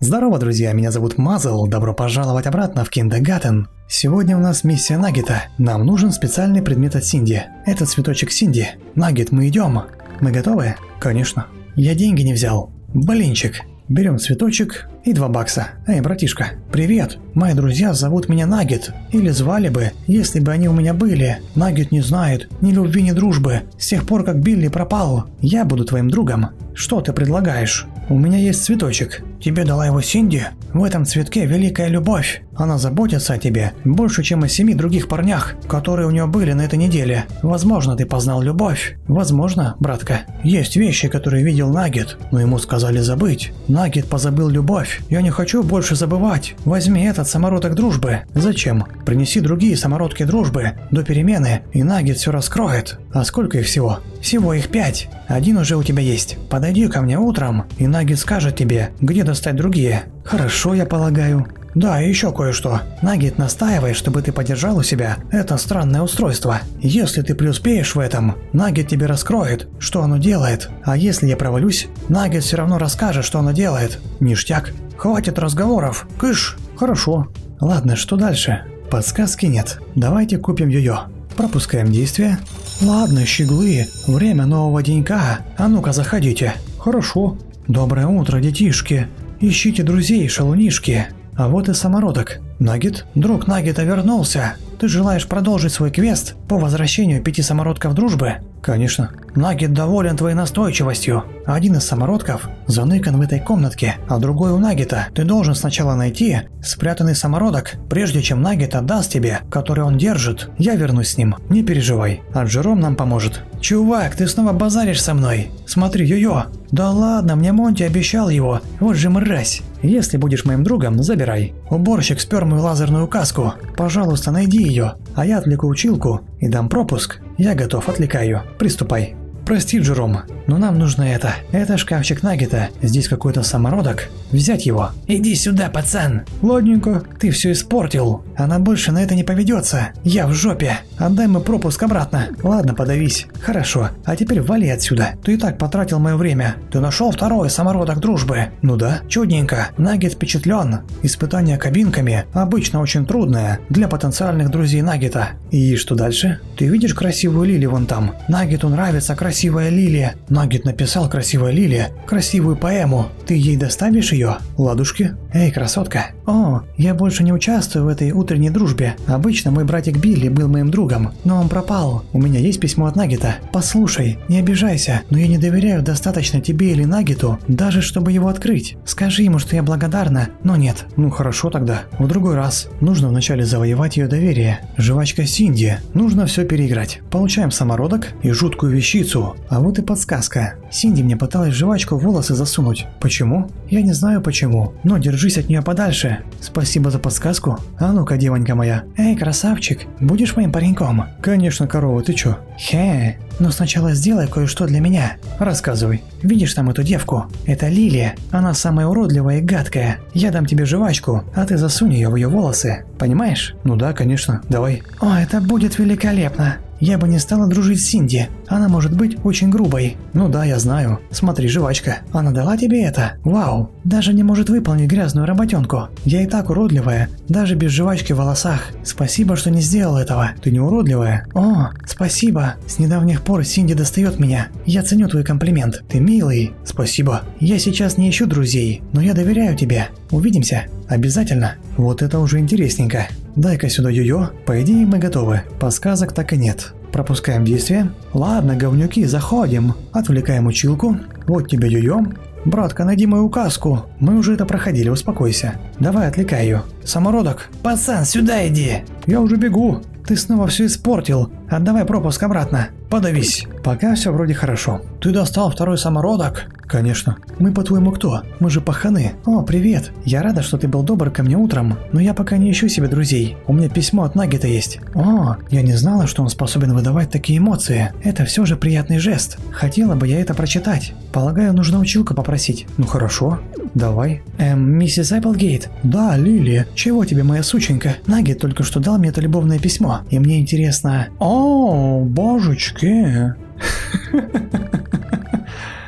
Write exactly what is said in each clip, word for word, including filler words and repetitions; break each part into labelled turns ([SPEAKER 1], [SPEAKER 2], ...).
[SPEAKER 1] Здорово, друзья, меня зовут Мазл, добро пожаловать обратно в Киндергартен. Сегодня у нас миссия Наггета. Нам нужен специальный предмет от Синди. Это цветочек Синди. Наггет, мы идем. Мы готовы? Конечно. Я деньги не взял. Блинчик. Берем цветочек и два бакса. Эй, братишка, привет. Мои друзья зовут меня Наггет. Или звали бы, если бы они у меня были. Наггет не знает ни любви, ни дружбы. С тех пор, как Билли пропал, я буду твоим другом. Что ты предлагаешь? У меня есть цветочек. Тебе дала его Синди? В этом цветке великая любовь. Она заботится о тебе больше, чем о семи других парнях, которые у нее были на этой неделе. Возможно, ты познал любовь. Возможно, братка. Есть вещи, которые видел Наггет, но ему сказали забыть. Наггет позабыл любовь. Я не хочу больше забывать. Возьми этот самородок дружбы. Зачем? Принеси другие самородки дружбы до перемены, и Наггет все раскроет. А сколько их всего? Всего их пять. Один уже у тебя есть. Подойди ко мне утром, и Наггет скажет тебе, где достать другие. Хорошо, я полагаю. Да, и еще кое-что. Наггет настаивает, чтобы ты подержал у себя это странное устройство. Если ты преуспеешь в этом, Наггет тебе раскроет, что оно делает. А если я провалюсь, Наггет все равно расскажет, что оно делает. Ништяк. Хватит разговоров. Кыш. Хорошо. Ладно, что дальше? Подсказки нет. Давайте купим йо-йо. Пропускаем действие. Ладно, щеглы. Время нового денька. А ну-ка, заходите. Хорошо. Доброе утро, детишки. Ищите друзей, шалунишки. А вот и самородок. Наггет? Друг Наггета вернулся. Ты желаешь продолжить свой квест по возвращению пяти самородков дружбы? Конечно. Наггет доволен твоей настойчивостью. Один из самородков заныкан в этой комнатке, а другой у Наггета. Ты должен сначала найти спрятанный самородок, прежде чем Наггет отдаст тебе, который он держит. Я вернусь с ним, не переживай. А Джером нам поможет. Чувак, ты снова базаришь со мной. Смотри, йо-йо. Да ладно, мне Монти обещал его. Вот же мразь. Если будешь моим другом, забирай. Уборщик спер мою лазерную каску. Пожалуйста, найди ее. А я отвлеку училку и дам пропуск. Я готов, отвлекаю. Приступай. Прости, Джером, но нам нужно это. Это шкафчик Наггета. Здесь какой-то самородок. Взять его. Иди сюда, пацан. Ладненько. Ты все испортил. Она больше на это не поведется. Я в жопе. Отдай мне пропуск обратно. Ладно, подавись. Хорошо. А теперь вали отсюда. Ты и так потратил мое время. Ты нашел второй самородок дружбы. Ну да. Чудненько. Наггет впечатлен. Испытание кабинками обычно очень трудное для потенциальных друзей Наггета. И что дальше? Ты видишь красивую Лили вон там? Наггету нравится красивая Красивая Лилия. Наггет написал красивая Лилия красивую поэму. Ты ей доставишь ее? Ладушки? Эй, красотка. О, я больше не участвую в этой утренней дружбе. Обычно мой братик Билли был моим другом, но он пропал. У меня есть письмо от Наггета. Послушай, не обижайся, но я не доверяю достаточно тебе или Наггету, даже чтобы его открыть. Скажи ему, что я благодарна, но нет. Ну хорошо тогда. В другой раз. Нужно вначале завоевать ее доверие. Жвачка Синди. Нужно все переиграть. Получаем самородок и жуткую вещицу. А вот и подсказка. Синди мне пыталась жвачку в волосы засунуть. Почему? Я не знаю почему, но держись от нее подальше. Спасибо за подсказку. А ну-ка, девонька моя. Эй, красавчик, будешь моим пареньком? Конечно, корова, ты чё? Хе, но сначала сделай кое-что для меня. Рассказывай. Видишь там эту девку? Это Лилия. Она самая уродливая и гадкая. Я дам тебе жвачку, а ты засунь ее в ее волосы. Понимаешь? Ну да, конечно. Давай. О, это будет великолепно. Я бы не стала дружить с Синди. Она может быть очень грубой. Ну да, я знаю. Смотри, жвачка. Она дала тебе это? Вау. Даже не может выполнить грязную работенку. Я и так уродливая. Даже без жвачки в волосах. Спасибо, что не сделал этого. Ты не уродливая? О, спасибо. С недавних пор Синди достает меня. Я ценю твой комплимент. Ты милый. Спасибо. Я сейчас не ищу друзей, но я доверяю тебе. Увидимся. Обязательно. Вот это уже интересненько. Дай-ка сюда йо-йо. По идее мы готовы. Подсказок так и нет. Пропускаем действие. Ладно, говнюки, заходим. Отвлекаем училку. Вот тебе йо-йо. Братка, найди мою каску. Мы уже это проходили, успокойся. Давай, отвлекай ее. Самородок. Пацан, сюда иди. Я уже бегу. Ты снова все испортил. Отдавай пропуск обратно. Подавись. Пока все вроде хорошо. Ты достал второй самородок? Конечно. Мы по-твоему кто? Мы же паханы. О, привет. Я рада, что ты был добр ко мне утром, но я пока не ищу себе друзей. У меня письмо от Наггета есть. О, я не знала, что он способен выдавать такие эмоции. Это все же приятный жест. Хотела бы я это прочитать. Полагаю, нужно училку попросить. Ну хорошо. Давай. Эм, миссис Эпплгейт? Да, Лили. Чего тебе, моя сученька? Наггет только что дал мне это любовное письмо. И мне интересно... О, божечки.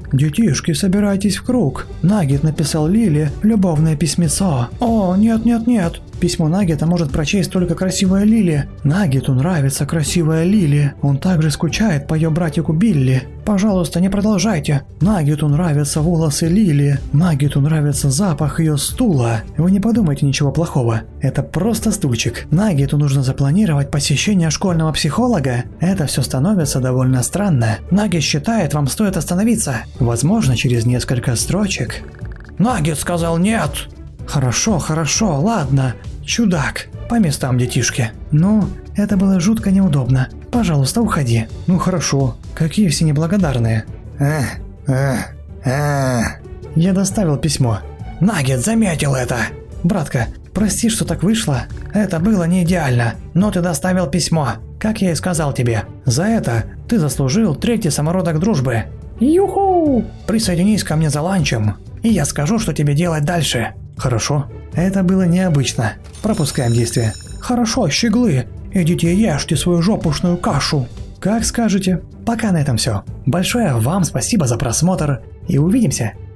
[SPEAKER 1] Детишки, собирайтесь в круг. Наггет написал Лили любовное письмецо. О, нет-нет-нет. Письмо Наггета может прочесть только красивая Лили. Наггету нравится красивая Лили. Он также скучает по ее братику Билли. Пожалуйста, не продолжайте. Наггету нравятся волосы Лили. Наггету нравится запах ее стула. Вы не подумайте ничего плохого. Это просто стульчик. Наггету нужно запланировать посещение школьного психолога. Это все становится довольно странно. Наггет считает, вам стоит остановиться. Возможно, через несколько строчек. Наггет сказал нет. Хорошо, хорошо, ладно. Чудак. По местам, детишки. Ну, это было жутко неудобно. Пожалуйста, уходи. Ну хорошо. Какие все неблагодарные. Эх, эх, эх. Я доставил письмо. Наггет заметил это. Братка, прости, что так вышло. Это было не идеально. Но ты доставил письмо. Как я и сказал тебе. За это ты заслужил третий самородок дружбы. Юху! Присоединись ко мне за ланчем. И я скажу, что тебе делать дальше. Хорошо. Это было необычно. Пропускаем действие. Хорошо, щеглы. Идите ешьте свою жопушную кашу. Как скажете. Пока на этом все. Большое вам спасибо за просмотр. И увидимся